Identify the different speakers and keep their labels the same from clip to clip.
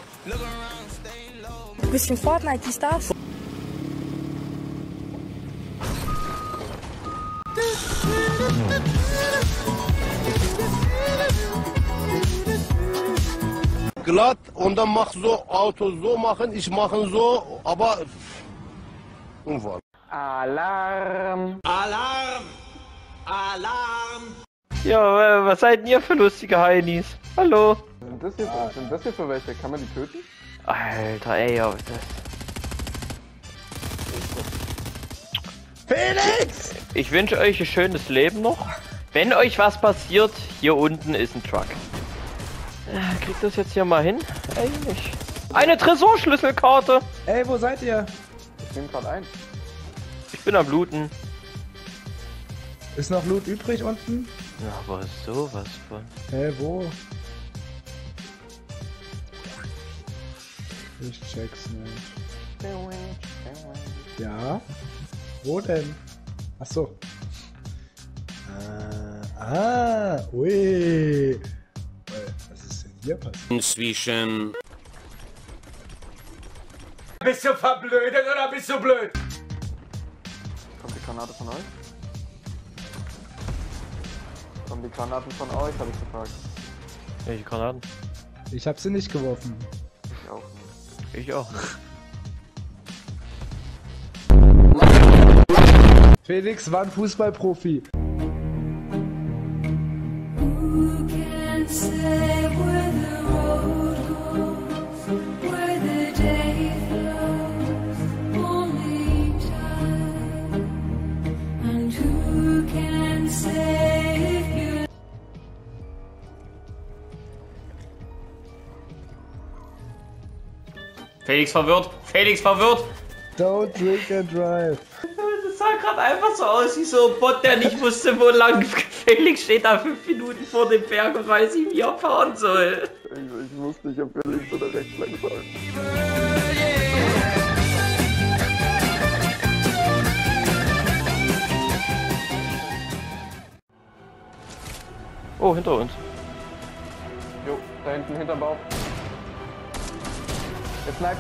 Speaker 1: Ein bisschen Fortnite, die Stars.
Speaker 2: Glatt und dann mach so, Auto so machen, ich mache so, aber Unfall.
Speaker 3: Alarm!
Speaker 4: Alarm! Alarm!
Speaker 3: Ja, was seid ihr für lustige Heinis? Hallo?
Speaker 5: Sind das hier für welche? Kann man die töten?
Speaker 3: Alter, ey, ja, was ist das?
Speaker 2: Felix!
Speaker 3: Ich wünsche euch ein schönes Leben noch. Wenn euch was passiert, hier unten ist ein Truck. Kriegt das jetzt hier mal hin? Eigentlich. Eine Tresorschlüsselkarte!
Speaker 6: Ey, wo seid ihr?
Speaker 5: Ich nehme gerade ein.
Speaker 3: Ich bin am Looten.
Speaker 6: Ist noch Loot übrig unten?
Speaker 3: Ja, aber sowas von.
Speaker 6: Hä, wo? Ich check's nicht. Ja? Wo denn? Ach so. Ui. Was ist denn hier passiert?
Speaker 4: Inzwischen. Bist du verblödet oder bist du blöd?
Speaker 5: Kommt die Granate von euch? Kommen die Granaten von euch, habe ich gefragt.
Speaker 3: Welche Granaten?
Speaker 6: Ich hab sie nicht geworfen.
Speaker 5: Ich auch nicht.
Speaker 3: Ich auch.
Speaker 6: Felix war ein Fußballprofi.
Speaker 7: Who can say where the road goes, where the day flows, only time. And who can say if you
Speaker 4: Felix verwirrt! Felix verwirrt!
Speaker 6: Don't drink and drive.
Speaker 4: Das sah gerade einfach so aus wie so ein Bot, der nicht wusste, wo lang. Felix steht da 5 Minuten vor dem Berg und weiß nicht, wie er fahren soll.
Speaker 5: Ich wusste nicht, ob wir links oder rechts lang sollen.
Speaker 3: Oh, hinter uns.
Speaker 5: Jo, da hinten hinter Bauch. Jetzt bleibt.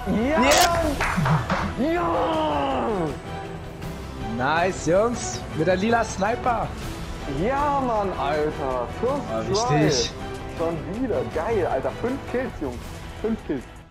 Speaker 5: Ja! Ja!
Speaker 6: Nice, Jungs. Mit der lila Sniper.
Speaker 5: Ja, Mann, Alter. First
Speaker 6: Richtig.
Speaker 5: Schon wieder. Geil, Alter. 5 Kills, Jungs. 5 Kills.